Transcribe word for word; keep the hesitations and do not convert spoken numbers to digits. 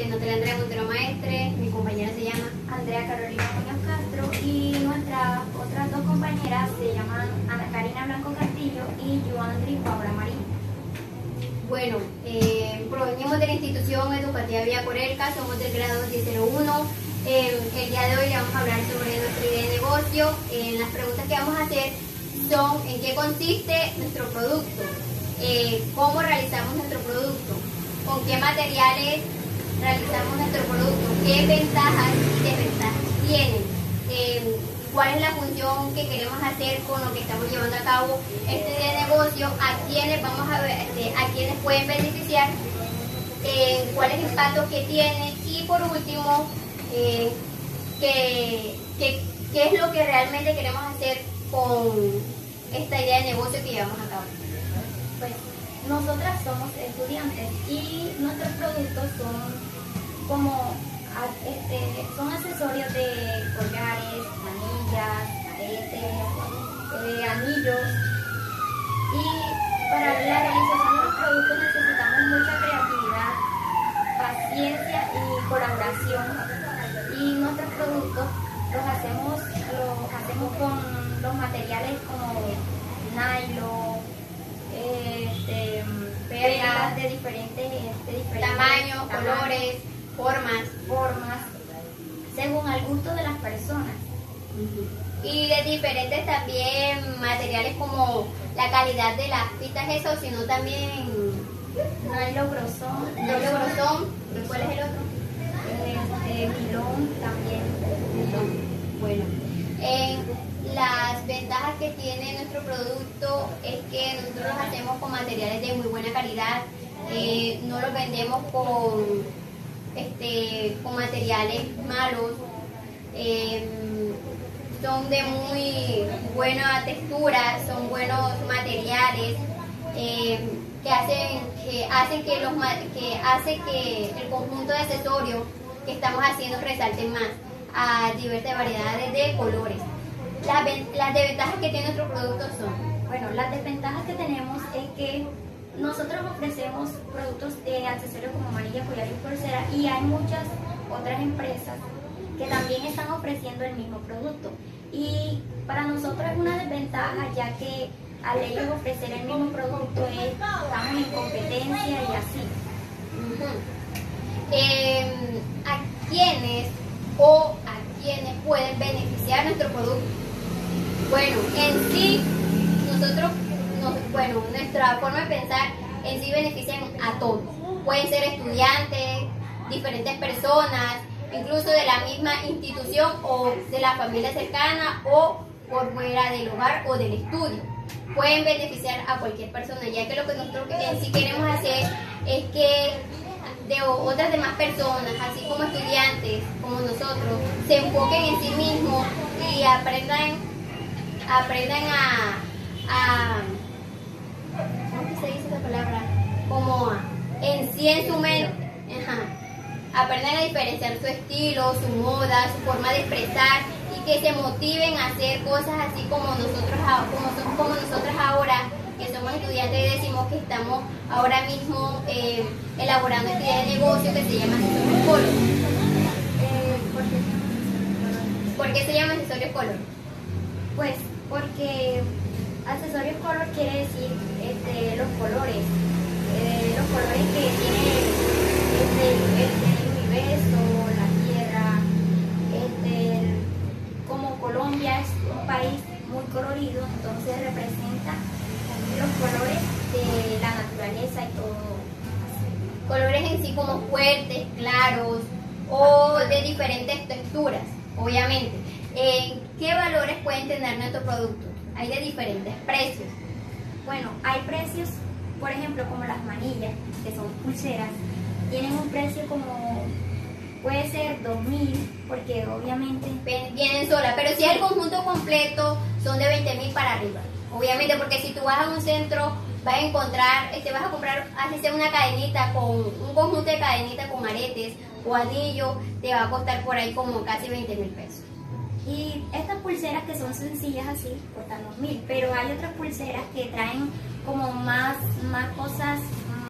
que no te la Andrea Montero Maestre, mi compañera se llama Andrea Carolina Muñoz Castro y nuestras otras dos compañeras se llaman Ana Karina Blanco Castillo y Joandri Paula Marín. Bueno, eh, provenimos de la institución educativa Villa Corelca, somos del grado diez cero uno. Eh, el día de hoy le vamos a hablar sobre nuestra idea de negocio. Eh, las preguntas que vamos a hacer son en qué consiste nuestro producto, eh, cómo realizamos nuestro producto, con qué materiales realizamos nuestro producto, qué ventajas y desventajas tienen, eh, cuál es la función que queremos hacer con lo que estamos llevando a cabo este día de negocio, a quiénes vamos a ver, este, a quiénes pueden beneficiar, eh, cuál es el impacto que tiene y por último, eh, qué, qué, qué es lo que realmente queremos hacer con esta idea de negocio que llevamos a cabo. Pues nosotras somos estudiantes y nuestros productos son como este, son accesorios de collares, manillas, aretes, eh, anillos, y para la realización de los productos necesitamos mucha creatividad, paciencia y colaboración, y nuestros productos los hacemos, los hacemos con los materiales como nylon, este, perlas de diferentes, de diferentes tamaños, colores, formas, formas, según el gusto de las personas. Y de diferentes también materiales como la calidad de las pistas, eso, sino también Nylon grosón, doble grosón. ¿Y cuál es el otro? este, nilón también. Bueno, eh, las ventajas que tiene nuestro producto es que nosotros los hacemos con materiales de muy buena calidad, eh, no los vendemos con, este, con materiales malos, eh, son de muy buena textura, son buenos materiales, eh, que hacen que hacen que los que hace que el conjunto de accesorios que estamos haciendo resalten más a diversas variedades de colores. Las, las desventajas que tiene nuestro producto son, bueno, las desventajas que tenemos es que nosotros ofrecemos productos de accesorios como manillas, collares y pulseras, y hay muchas otras empresas que también están ofreciendo el mismo producto, y para nosotros es una desventaja, ya que al ellos ofrecer el mismo producto es, estamos en competencia y así. uh-huh. eh, ¿a quiénes o a quiénes pueden beneficiar nuestro producto? Bueno, en sí, nosotros, nos, bueno, nuestra forma de pensar en sí benefician a todos. Pueden ser estudiantes, diferentes personas, incluso de la misma institución o de la familia cercana o por fuera del hogar o del estudio. Pueden beneficiar a cualquier persona, ya que lo que nosotros en sí queremos hacer es que de otras demás personas, así como estudiantes, como nosotros, se enfoquen en sí mismos y aprendan, aprendan a, a ¿cómo se dice esa palabra? Como a, en sí en su mente, ajá, aprendan a diferenciar su estilo, su moda, su forma de expresar, y que se motiven a hacer cosas así como nosotros, como, como nosotros ahora, que somos estudiantes y decimos que estamos ahora mismo eh, elaborando esta idea de negocio que se llama Accesorios Color. Eh, ¿por qué? ¿Por qué se llama Accesorios Color? Pues porque accesorios color quiere decir este, los colores, eh, los colores que tiene este, este, el universo, la tierra, este, como Colombia es un país muy colorido, entonces representa los colores de la naturaleza y todo así. Colores en sí como fuertes, claros o de diferentes texturas, obviamente. Eh, ¿Qué valores pueden tener nuestro producto? Hay de diferentes precios. Bueno, hay precios, por ejemplo, como las manillas, que son pulseras, tienen un precio como, puede ser dos mil, porque obviamente vienen solas, pero si es el conjunto completo, son de veinte mil para arriba. Obviamente, porque si tú vas a un centro, vas a encontrar, este, vas a comprar, así sea una cadenita, con un conjunto de cadenitas con aretes o anillos, te va a costar por ahí como casi veinte mil pesos. Y estas pulseras que son sencillas así, cuestan dos mil, pero hay otras pulseras que traen como más, más cosas